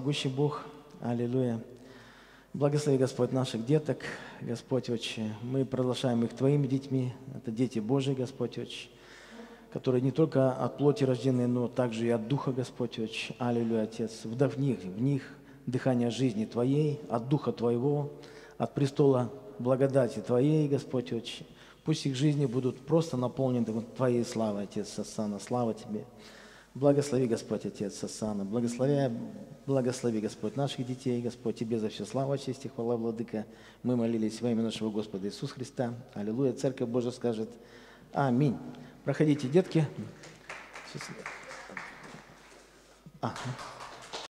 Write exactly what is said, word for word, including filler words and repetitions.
Могущий Бог, аллилуйя. Благослови, Господь, наших деток, Господь, Отче. Мы продолжаем их Твоими детьми. Это дети Божии, Господь, Отче, которые не только от плоти рождены, но также и от Духа, Господь, Отче. Аллилуйя, Отец. Вдохни в них дыхание жизни Твоей, от Духа Твоего, от престола благодати Твоей, Господь, Отче. Пусть их жизни будут просто наполнены Твоей славой, Отец Сасана. Слава Тебе. Благослови, Господь, Отец Сасана. Благослови, благослови, Господь, наших детей, Господь, Тебе за все слава, честь и хвала, Владыка. Мы молились во имя нашего Господа Иисуса Христа. Аллилуйя. Церковь Божия скажет аминь. Проходите, детки. А.